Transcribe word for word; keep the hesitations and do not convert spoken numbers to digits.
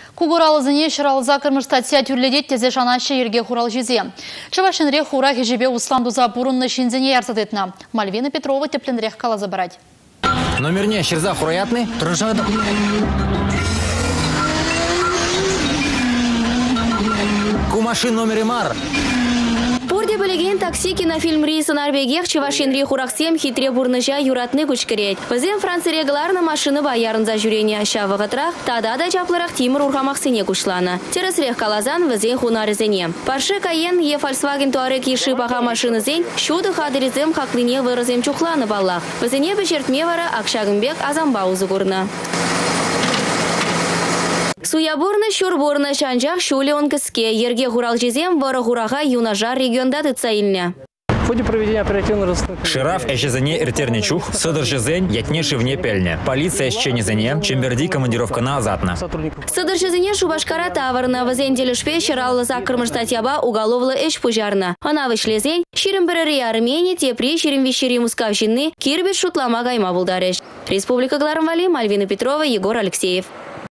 Кугуралызыне шыралыза кырмыш статья тюрледет тезе шанашы ерге хурал жезе. Чавашинре хура хежебе усламдуза бурунны шинзене ярсадетна. Мальвина Петрова тепленрех калаза барать. Номерне шерза хураятны, тұрышады. Кумашин номері мар. Порде білеген такси кинофильм рейсы Норвегиях Чавашинре хураксем хитре бурныжа юратны күчкерет. Бізен Франция регларны машины баярынза жүрение шавығытрах, тада да жаплырақ Тимур урхамақсыне күшланы. Тересрех калазан візен хунарызене. Парше Кайен е Volkswagen Touareg еші баға машины зен, шуды хадырезем хақлыне вырызем чухланы баллах. Візене бішертме вара Акшагымбек Азамбаузы көрні. Суябурны шурбурны шанжақ шуле он кіске, ерге хурал жезем вара хураға юнажар регионда тыцаилне. В ходе проведения оперативного расследования Шираф эшезене иртерничух, сыдыр жезень, ятне шивне пельне. Полиция эшченезене, чемберди командировка на азатна. Сыдыр жезене Шубашкара таварна, вазен делешпе шыраллы закырмыш статьяба уголовлы эш пужарна. Она вышлезень, ширим бірірі Армении, тепри ширим вещери мускавщины, кирбет шутлама гайма булдареш. Республика Гларамвали, Мальвина Петрова, Егор Алексеев.